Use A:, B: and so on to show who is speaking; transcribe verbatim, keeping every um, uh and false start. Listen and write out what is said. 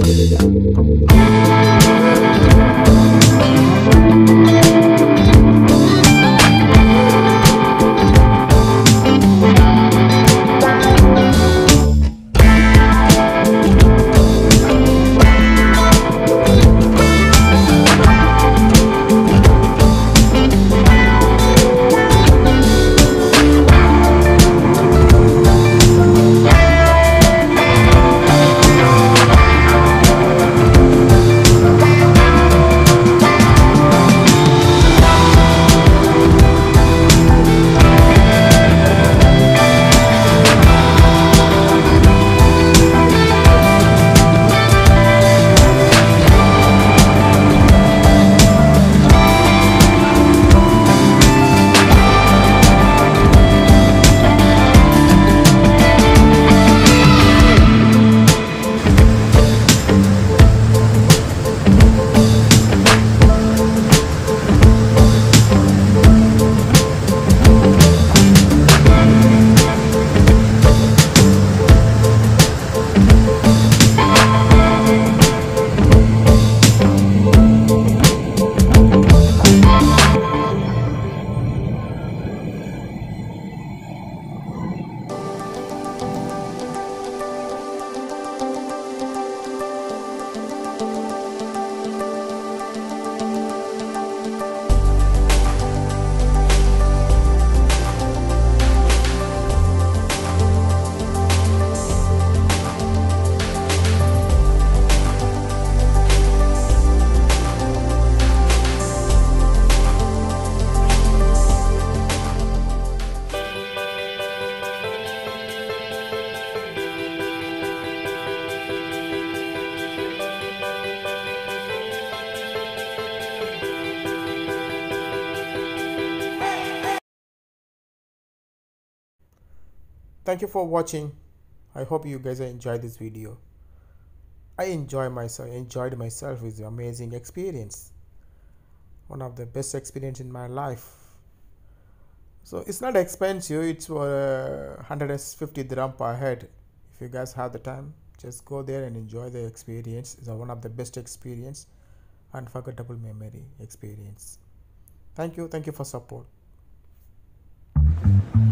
A: Thank you for watching. I hope you guys enjoyed this video. I enjoy myself, enjoyed myself with the amazing experience. One of the best experience in my life. So it's not expensive. It's for uh, one hundred fifty dirham per head. If you guys have the time, just go there and enjoy the experience. It's one of the best experience, unforgettable memory experience. Thank you. Thank you for support.